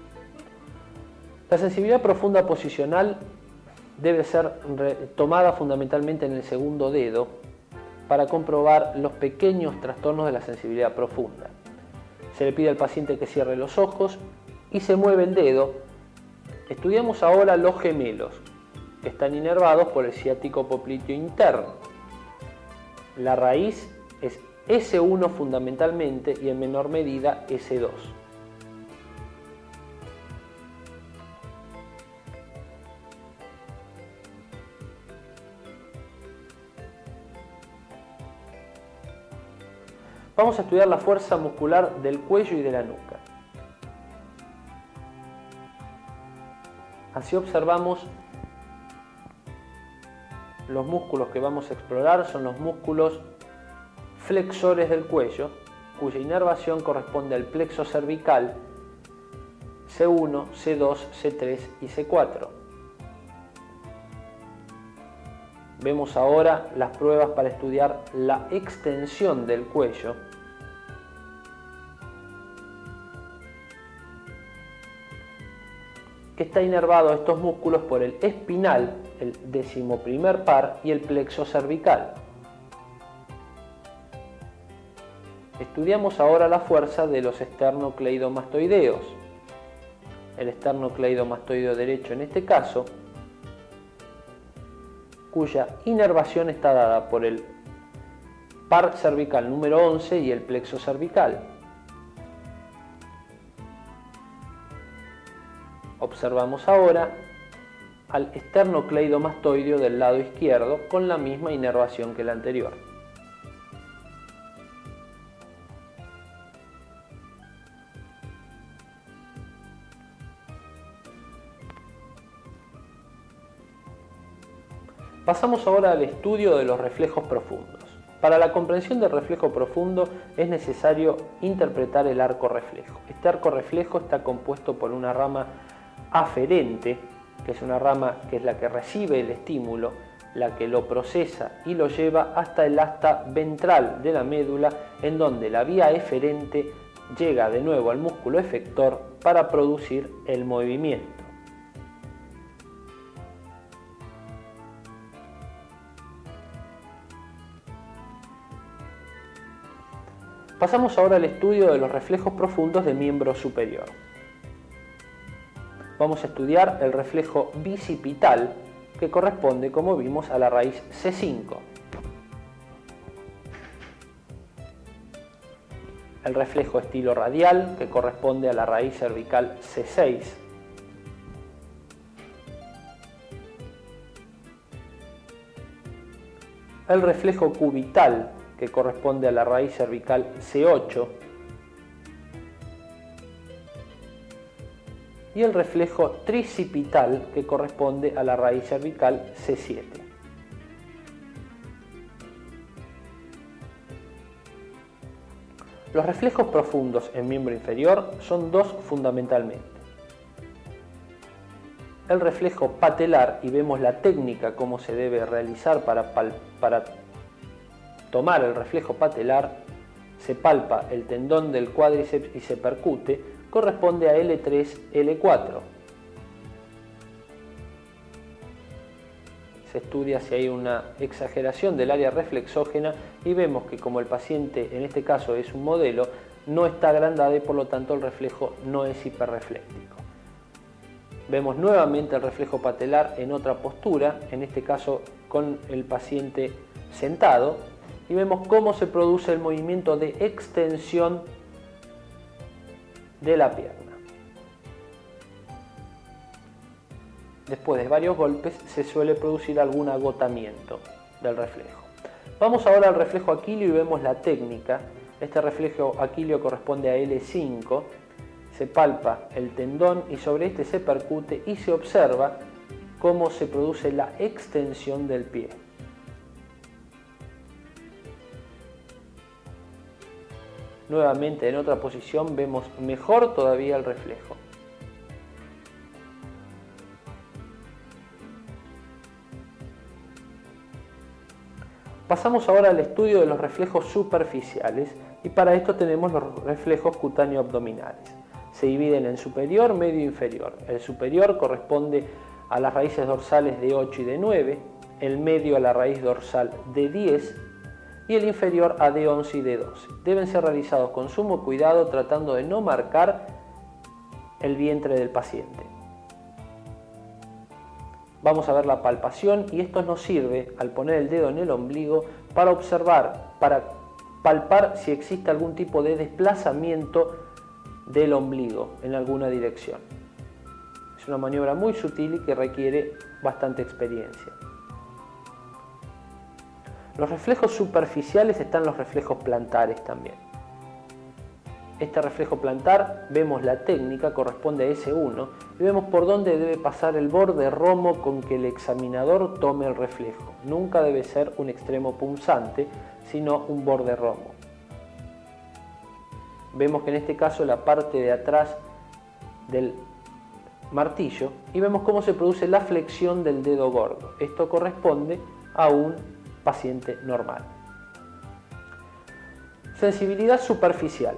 [SPEAKER 1] La sensibilidad profunda posicional debe ser tomada fundamentalmente en el segundo dedo para comprobar los pequeños trastornos de la sensibilidad profunda. Se le pide al paciente que cierre los ojos y se mueve el dedo. Estudiamos ahora los gemelos, que están inervados por el ciático popliteo interno. La raíz es S1 fundamentalmente y en menor medida S2. Vamos a estudiar la fuerza muscular del cuello y de la nuca. Así observamos los músculos que vamos a explorar son los músculos flexores del cuello, cuya inervación corresponde al plexo cervical C1, C2, C3 y C4. Vemos ahora las pruebas para estudiar la extensión del cuello. Que está inervado a estos músculos por el espinal, el 11º par y el plexo cervical. Estudiamos ahora la fuerza de los esternocleidomastoideos. El esternocleidomastoideo derecho en este caso, cuya inervación está dada por el par cervical número 11 y el plexo cervical. Observamos ahora al esternocleidomastoideo del lado izquierdo con la misma inervación que el anterior. Pasamos ahora al estudio de los reflejos profundos. Para la comprensión del reflejo profundo es necesario interpretar el arco reflejo. Este arco reflejo está compuesto por una rama aferente, que es una rama que es la que recibe el estímulo, la que lo procesa y lo lleva hasta el asta ventral de la médula, en donde la vía eferente llega de nuevo al músculo efector para producir el movimiento. Pasamos ahora al estudio de los reflejos profundos del miembro superior. Vamos a estudiar el reflejo bicipital, que corresponde, como vimos, a la raíz C5. El reflejo estilo radial, que corresponde a la raíz cervical C6. El reflejo cubital, que corresponde a la raíz cervical C8, y el reflejo tricipital, que corresponde a la raíz cervical C7. Los reflejos profundos en miembro inferior son dos fundamentalmente. El reflejo patelar, y vemos la técnica cómo se debe realizar para tomar el reflejo patelar, se palpa el tendón del cuádriceps y se percute, corresponde a L3, L4. Se estudia si hay una exageración del área reflexógena y vemos que como el paciente en este caso es un modelo, no está agrandada y por lo tanto el reflejo no es hiperrefléctico. Vemos nuevamente el reflejo patelar en otra postura, en este caso con el paciente sentado, y vemos cómo se produce el movimiento de extensión de la pierna. Después de varios golpes se suele producir algún agotamiento del reflejo. Vamos ahora al reflejo aquileo y vemos la técnica. Este reflejo aquileo corresponde a L5. Se palpa el tendón y sobre este se percute y se observa cómo se produce la extensión del pie. Nuevamente en otra posición vemos mejor todavía el reflejo. Pasamos ahora al estudio de los reflejos superficiales y para esto tenemos los reflejos cutáneo-abdominales. Se dividen en superior, medio e inferior. El superior corresponde a las raíces dorsales de 8 y de 9, el medio a la raíz dorsal de 10 y el inferior a de 11 y de 12. Deben ser realizados con sumo cuidado tratando de no marcar el vientre del paciente. Vamos a ver la palpación y esto nos sirve al poner el dedo en el ombligo para observar, para palpar si existe algún tipo de desplazamiento del ombligo en alguna dirección. Es una maniobra muy sutil y que requiere bastante experiencia. Los reflejos superficiales están los reflejos plantares también. Este reflejo plantar, vemos la técnica, corresponde a S1 y vemos por dónde debe pasar el borde romo con que el examinador tome el reflejo. Nunca debe ser un extremo punzante, sino un borde romo. Vemos que en este caso la parte de atrás del martillo y vemos cómo se produce la flexión del dedo gordo. Esto corresponde a un paciente normal. Sensibilidad superficial.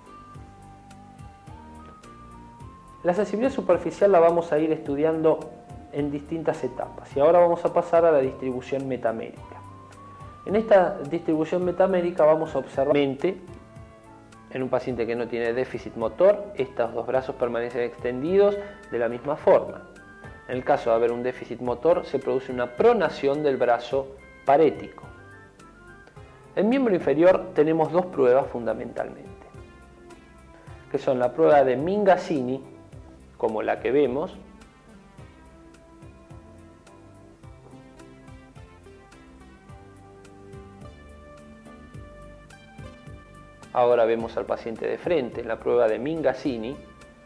[SPEAKER 1] La sensibilidad superficial la vamos a ir estudiando en distintas etapas y ahora vamos a pasar a la distribución metamérica. En esta distribución metamérica vamos a observar en un paciente que no tiene déficit motor, estos dos brazos permanecen extendidos de la misma forma. En el caso de haber un déficit motor, se produce una pronación del brazo parético. En miembro inferior tenemos dos pruebas fundamentalmente, que son la prueba de Mingazzini, como la que vemos, ahora vemos al paciente de frente en la prueba de Mingazzini,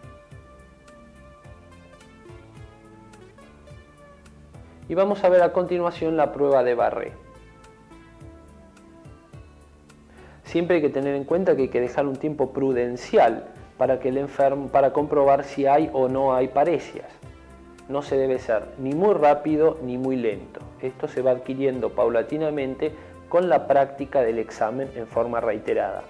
[SPEAKER 1] y vamos a ver a continuación la prueba de Barré. Siempre hay que tener en cuenta que hay que dejar un tiempo prudencial para comprobar si hay o no hay paresias. No se debe ser ni muy rápido ni muy lento. Esto se va adquiriendo paulatinamente con la práctica del examen en forma reiterada.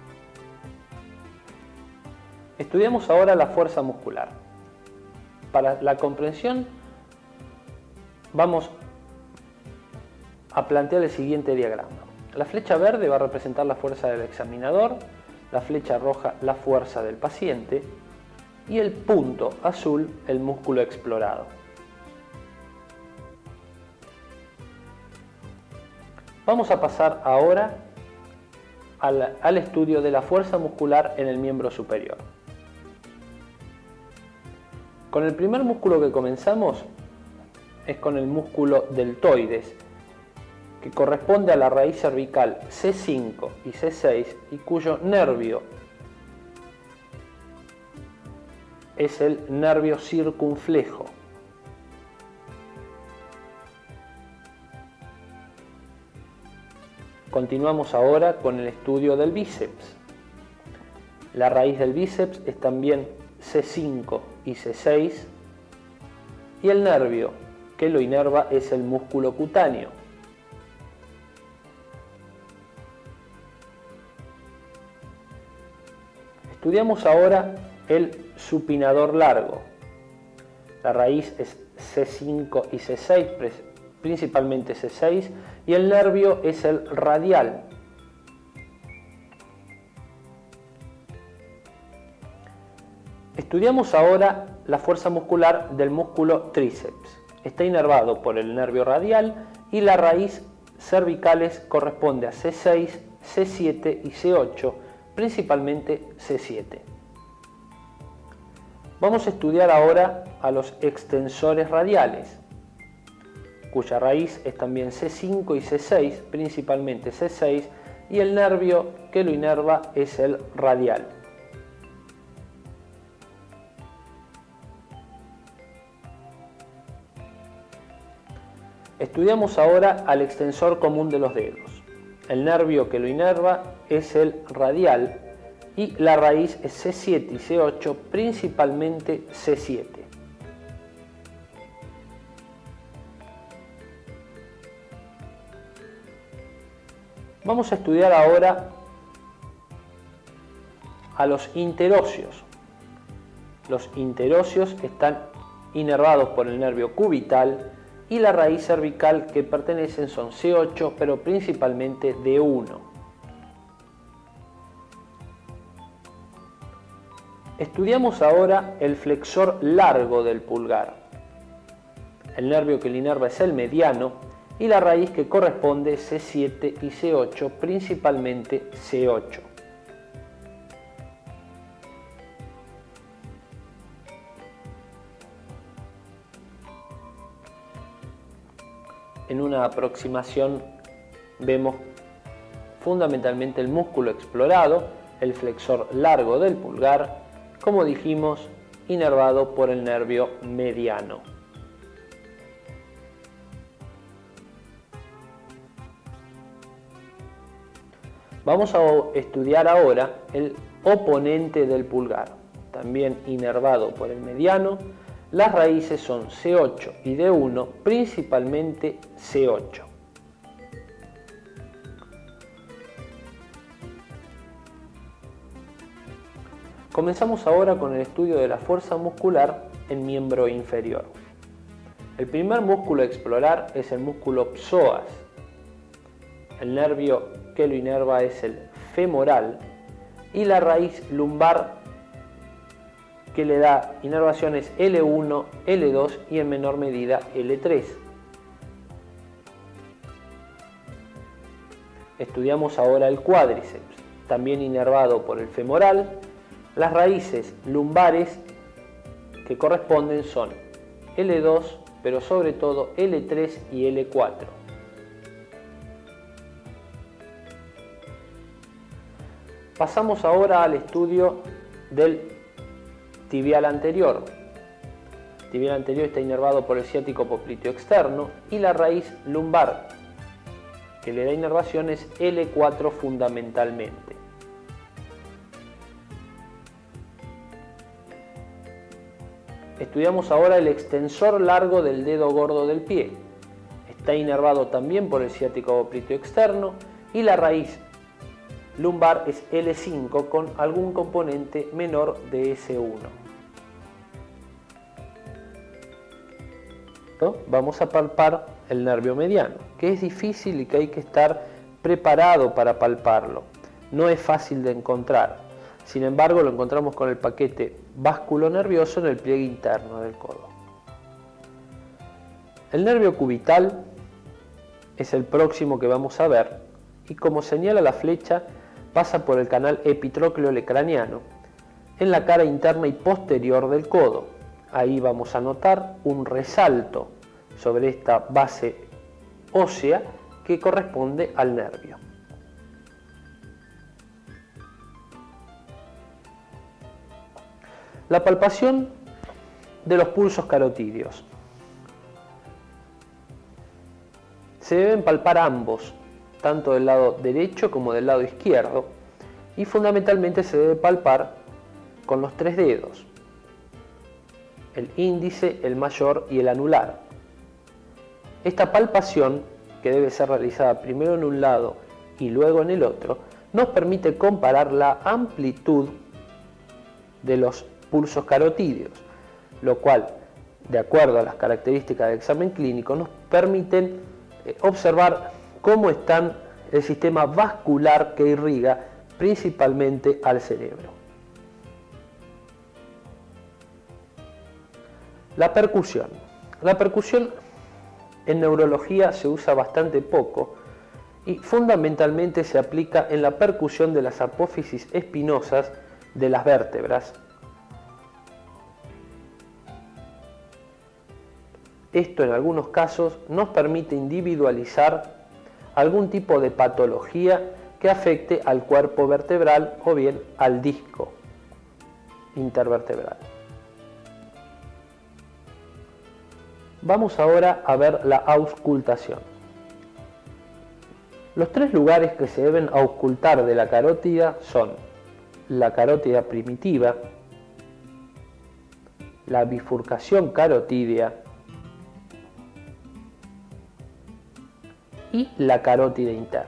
[SPEAKER 1] Estudiamos ahora la fuerza muscular. Para la comprensión vamos a plantear el siguiente diagrama. La flecha verde va a representar la fuerza del examinador, la flecha roja la fuerza del paciente y el punto azul el músculo explorado. Vamos a pasar ahora al estudio de la fuerza muscular en el miembro superior. Con el primer músculo que comenzamos es con el músculo deltoides, que corresponde a la raíz cervical C5 y C6 y cuyo nervio es el nervio circunflejo. Continuamos ahora con el estudio del bíceps. La raíz del bíceps es también C5 y C6 y el nervio que lo inerva es el músculo cutáneo. Estudiamos ahora el supinador largo. La raíz es C5 y C6, principalmente C6, y el nervio es el radial. Estudiamos ahora la fuerza muscular del músculo tríceps. Está inervado por el nervio radial y la raíz cervicales corresponde a C6, C7 y C8, principalmente C7. Vamos a estudiar ahora a los extensores radiales, cuya raíz es también C5 y C6, principalmente C6, y el nervio que lo inerva es el radial. Estudiamos ahora al extensor común de los dedos. El nervio que lo inerva es el radial y la raíz es C7 y C8, principalmente C7. Vamos a estudiar ahora a los interóseos. Los interóseos están inervados por el nervio cubital y la raíz cervical que pertenecen son C8, pero principalmente D1. Estudiamos ahora el flexor largo del pulgar. El nervio que lo inerva es el mediano y la raíz que corresponde C7 y C8, principalmente C8. En una aproximación vemos fundamentalmente el músculo explorado, el flexor largo del pulgar, como dijimos, inervado por el nervio mediano. Vamos a estudiar ahora el oponente del pulgar, también inervado por el mediano. Las raíces son C8 y D1, principalmente C8. Comenzamos ahora con el estudio de la fuerza muscular en miembro inferior. El primer músculo a explorar es el músculo psoas. El nervio que lo inerva es el femoral y la raíz lumbar que le da inervaciones L1, L2 y en menor medida L3. Estudiamos ahora el cuádriceps, también inervado por el femoral. Las raíces lumbares que corresponden son L2, pero sobre todo L3 y L4. Pasamos ahora al estudio del tibial anterior. El tibial anterior está inervado por el ciático popliteo externo y la raíz lumbar que le da inervación es L4 fundamentalmente. Estudiamos ahora el extensor largo del dedo gordo del pie. Está inervado también por el ciático popliteo externo y la raíz lumbar es L5 con algún componente menor de S1. Vamos a palpar el nervio mediano, que es difícil y que hay que estar preparado para palparlo. No es fácil de encontrar. Sin embargo, lo encontramos con el paquete vasculonervioso en el pliegue interno del codo. El nervio cubital es el próximo que vamos a ver y, como señala la flecha, pasa por el canal epitrócleo-craneano en la cara interna y posterior del codo. Ahí vamos a notar un resalto sobre esta base ósea que corresponde al nervio. La palpación de los pulsos carotídeos. Se deben palpar ambos, tanto del lado derecho como del lado izquierdo, y fundamentalmente se debe palpar con los tres dedos, el índice, el mayor y el anular. Esta palpación, que debe ser realizada primero en un lado y luego en el otro, nos permite comparar la amplitud de los pulsos carotídeos, lo cual, de acuerdo a las características del examen clínico, nos permiten observar cómo está el sistema vascular que irriga principalmente al cerebro. La percusión. La percusión en neurología se usa bastante poco y fundamentalmente se aplica en la percusión de las apófisis espinosas de las vértebras. Esto en algunos casos nos permite individualizar algún tipo de patología que afecte al cuerpo vertebral o bien al disco intervertebral. Vamos ahora a ver la auscultación. Los tres lugares que se deben auscultar de la carótida son la carótida primitiva, la bifurcación carotídea y la carótida interna.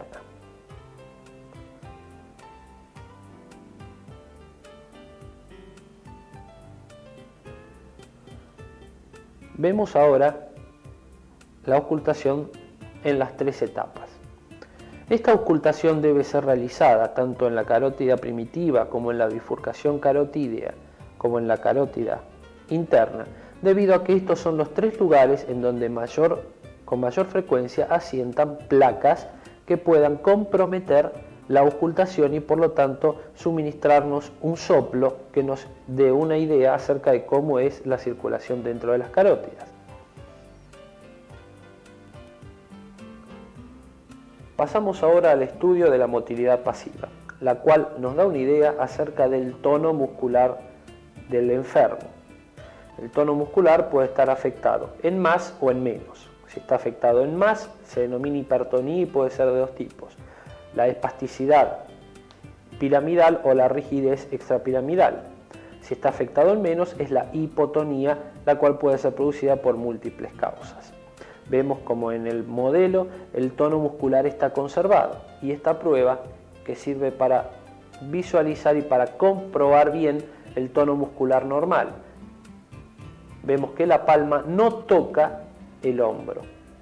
[SPEAKER 1] Vemos ahora la auscultación en las tres etapas. Esta auscultación debe ser realizada tanto en la carótida primitiva como en la bifurcación carotídea, como en la carótida interna, debido a que estos son los tres lugares en donde con mayor frecuencia asientan placas que puedan comprometer la auscultación y por lo tanto suministrarnos un soplo que nos dé una idea acerca de cómo es la circulación dentro de las carótidas. Pasamos ahora al estudio de la motilidad pasiva, la cual nos da una idea acerca del tono muscular del enfermo. El tono muscular puede estar afectado en más o en menos. Si está afectado en más, se denomina hipertonía y puede ser de dos tipos: la espasticidad piramidal o la rigidez extrapiramidal. Si está afectado en menos, es la hipotonía, la cual puede ser producida por múltiples causas. Vemos como en el modelo el tono muscular está conservado y esta prueba que sirve para visualizar y para comprobar bien el tono muscular normal. Vemos que la palma no toca el hombro,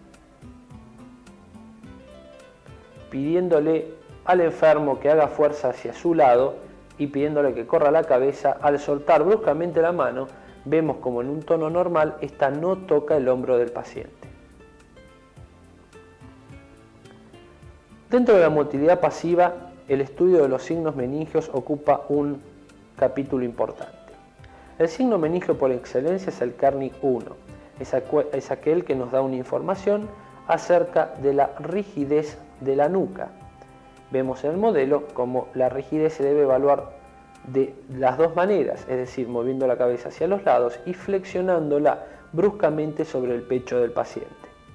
[SPEAKER 1] pidiéndole al enfermo que haga fuerza hacia su lado y pidiéndole que corra la cabeza. Al soltar bruscamente la mano, vemos como en un tono normal esta no toca el hombro del paciente. Dentro de la motilidad pasiva, el estudio de los signos meningios ocupa un capítulo importante. El signo meningio por excelencia es el Kernig-1. Es aquel que nos da una información acerca de la rigidez de la nuca. Vemos en el modelo cómo la rigidez se debe evaluar de las dos maneras, es decir, moviendo la cabeza hacia los lados y flexionándola bruscamente sobre el pecho del paciente.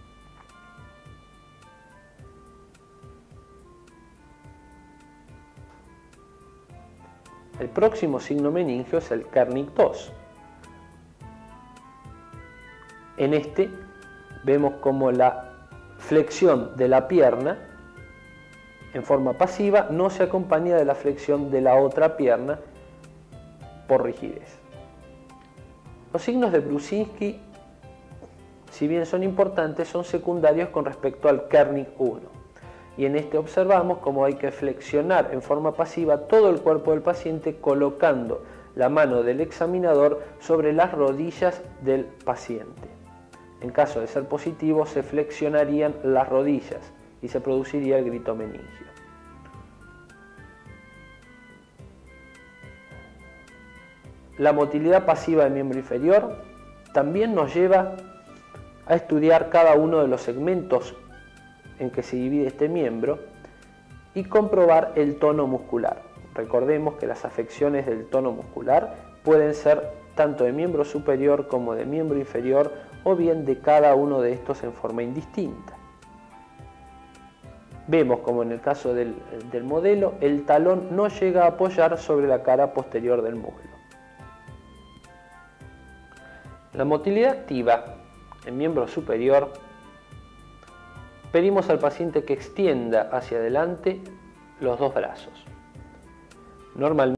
[SPEAKER 1] El próximo signo meningio es el Kernig-2. En este vemos como la flexión de la pierna en forma pasiva no se acompaña de la flexión de la otra pierna por rigidez. Los signos de Brusinski, si bien son importantes, son secundarios con respecto al Kernig-1. Y en este observamos cómo hay que flexionar en forma pasiva todo el cuerpo del paciente colocando la mano del examinador sobre las rodillas del paciente. En caso de ser positivo, se flexionarían las rodillas y se produciría el grito meningio. La motilidad pasiva del miembro inferior también nos lleva a estudiar cada uno de los segmentos en que se divide este miembro y comprobar el tono muscular. Recordemos que las afecciones del tono muscular pueden ser tanto de miembro superior como de miembro inferior o bien de cada uno de estos en forma indistinta. Vemos como en el caso del modelo el talón no llega a apoyar sobre la cara posterior del muslo. La motilidad activa en miembro superior, pedimos al paciente que extienda hacia adelante los dos brazos. Normalmente